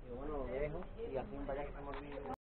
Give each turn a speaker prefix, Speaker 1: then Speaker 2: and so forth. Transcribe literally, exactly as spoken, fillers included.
Speaker 1: Yo bueno, lo dejo y así para allá que se me olvide.